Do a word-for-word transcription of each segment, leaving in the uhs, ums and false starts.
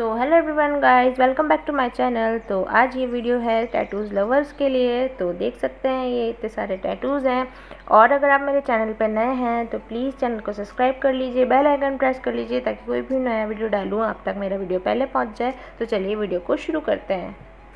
So hello everyone guys, welcome back to my channel. तो आज ये वीडियो है टैटूज़ लवर्स के लिए। तो देख सकते हैं ये इतने सारे टैटूज़ हैं। और अगर आप मेरे चैनल पर नए हैं तो प्लीज़ चैनल को सब्सक्राइब कर लीजिए, बेल आइकन प्रेस कर लीजिए ताकि कोई भी नया वीडियो डालूँ आप तक मेरा वीडियो पहले पहुँच जाए। तो चलिए वीडियो को शुरू करते हैं।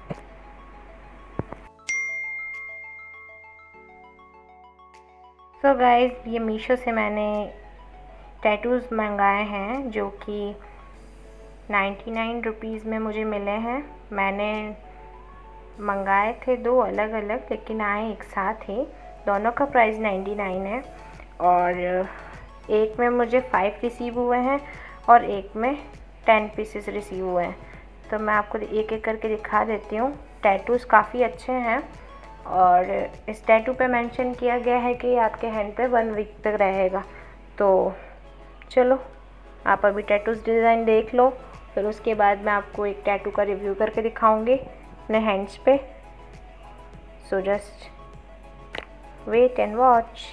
सो गाइस, ये मीशो से मैंने टैटूज़ मंगाए हैं जो कि नाइन्टी नाइन रुपीज़ में मुझे मिले हैं। मैंने मंगाए थे दो अलग अलग, लेकिन आए एक साथ ही। दोनों का प्राइस नाइन्टी नाइन है और एक में मुझे फाइव रिसीव हुए हैं और एक में टेन पीसेस रिसीव हुए हैं। तो मैं आपको एक एक करके दिखा देती हूँ। टैटूज़ काफ़ी अच्छे हैं और इस टैटू पे मेंशन किया गया है कि आपके हैंड पे वन वीक तक रहेगा। तो चलो आप अभी टैटूज़ डिज़ाइन देख लो, फिर उसके बाद मैं आपको एक टैटू का रिव्यू करके दिखाऊंगी अपने हैंड्स पे। So just wait and watch.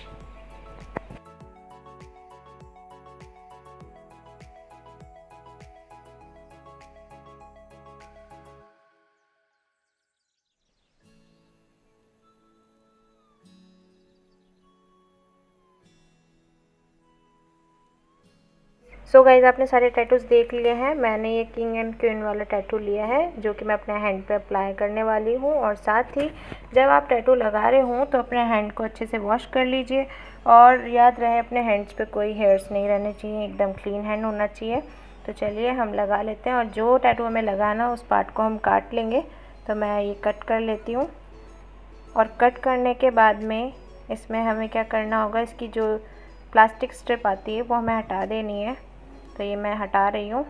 So so guys, आपने सारे टैटूज़ देख लिए हैं। मैंने ये किंग एंड क्वीन वाला टैटू लिया है जो कि मैं अपने हैंड पे अप्लाई करने वाली हूँ। और साथ ही जब आप टैटू लगा रहे हों तो अपने हैंड को अच्छे से वॉश कर लीजिए और याद रहे अपने हैंड्स पे कोई हेयर्स नहीं रहने चाहिए, एकदम क्लीन हैंड होना चाहिए। तो चलिए हम लगा लेते हैं और जो टैटू हमें लगाना उस पार्ट को हम काट लेंगे। तो मैं ये कट कर लेती हूँ और कट करने के बाद में इसमें हमें क्या करना होगा, इसकी जो प्लास्टिक स्ट्रिप आती है वो हमें हटा देनी है। तो ये मैं हटा रही हूँ।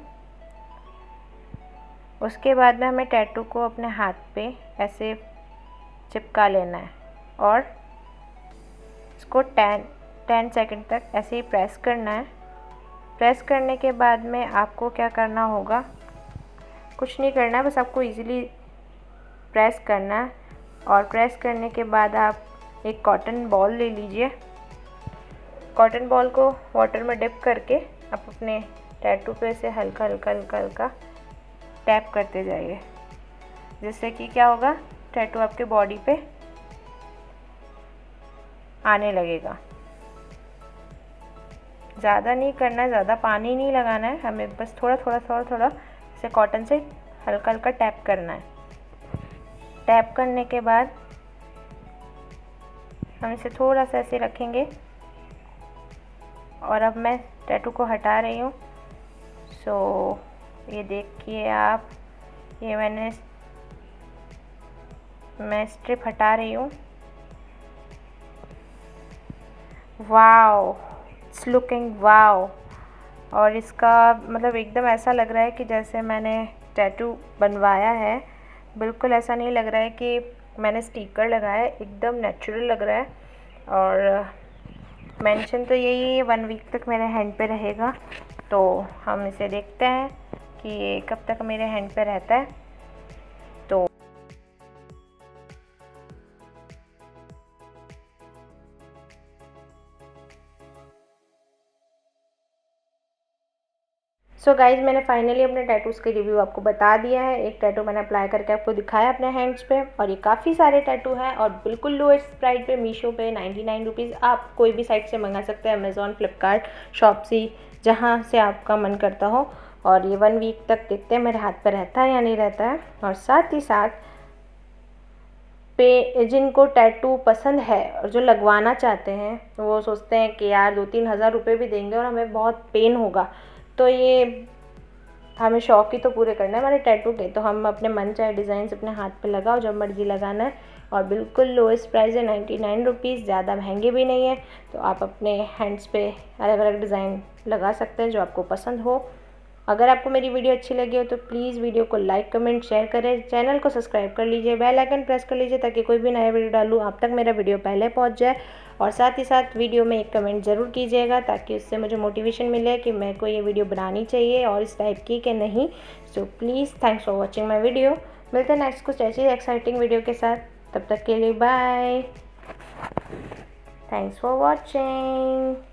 उसके बाद में हमें टैटू को अपने हाथ पे ऐसे चिपका लेना है और इसको टेन टेन सेकंड तक ऐसे ही प्रेस करना है। प्रेस करने के बाद में आपको क्या करना होगा, कुछ नहीं करना है, बस आपको इजीली प्रेस करना है। और प्रेस करने के बाद आप एक कॉटन बॉल ले लीजिए। कॉटन बॉल को वाटर में डिप करके आप अपने टैटू पे से हल्का हल्का हल्का हल्का टैप करते जाइए, जिससे कि क्या होगा, टैटू आपके बॉडी पे आने लगेगा। ज़्यादा नहीं करना है, ज़्यादा पानी नहीं लगाना है, हमें बस थोड़ा थोड़ा थोड़ा थोड़ा इसे कॉटन से हल्का हल्का टैप करना है। टैप करने के बाद हम इसे थोड़ा सा ऐसे रखेंगे और अब मैं टैटू को हटा रही हूँ। सो ये देखिए आप, ये मैंने मैं स्ट्रिप हटा रही हूँ। Wow, it's looking wow. और इसका मतलब एकदम ऐसा लग रहा है कि जैसे मैंने टैटू बनवाया है। बिल्कुल ऐसा नहीं लग रहा है कि मैंने स्टिकर लगाया है, एकदम नेचुरल लग रहा है। और मेंशन तो यही है वन वीक तक मेरे हैंड पे रहेगा। तो हम इसे देखते हैं कि ये कब तक मेरे हैंड पे रहता है। तो सो so गाइज, मैंने फाइनली अपने टैटूज़ के रिव्यू आपको बता दिया है। एक टैटू मैंने अप्लाई करके आपको दिखाया अपने हैंड्स पे और ये काफ़ी सारे टैटू हैं और बिल्कुल लोएस्ट प्राइस पे मीशो पे नाइन्टी नाइन रुपीज़। आप कोई भी साइट से मंगा सकते हैं, अमेज़ॉन, फ्लिपकार्ट, शॉपसी, जहाँ से आपका मन करता हो। और ये वन वीक तक देखते हैं मेरे हाथ पर रहता है या नहीं रहता है। और साथ ही साथ पे जिनको टैटू पसंद है और जो लगवाना चाहते हैं तो वो सोचते हैं कि यार दो तीन हज़ार रुपये भी देंगे और हमें बहुत पेन होगा, तो ये हमें शौक ही तो पूरे करना है हमारे टैटू के। तो हम अपने मन चाहे डिज़ाइन अपने हाथ पे लगाओ, जब मर्जी लगाना है। और बिल्कुल लोएस्ट प्राइस है नाइन्टी नाइन रुपीज़, ज़्यादा महंगे भी नहीं है। तो आप अपने हैंड्स पे अलग अलग डिज़ाइन लगा सकते हैं जो आपको पसंद हो। अगर आपको मेरी वीडियो अच्छी लगी हो तो प्लीज़ वीडियो को लाइक, कमेंट, शेयर करें। चैनल को सब्सक्राइब कर लीजिए, बेल आइकन प्रेस कर लीजिए ताकि कोई भी नया वीडियो डालूँ आप तक मेरा वीडियो पहले पहुंच जाए। और साथ ही साथ वीडियो में एक कमेंट ज़रूर कीजिएगा ताकि उससे मुझे मोटिवेशन मिले कि मेरे को ये वीडियो बनानी चाहिए और इस टाइप की कि नहीं। So please, thanks for watching my video. मिलते हैं नेक्स्ट कुछ ऐसी एक्साइटिंग वीडियो के साथ। तब तक के लिए बाय, थैंक्स फॉर वॉचिंग।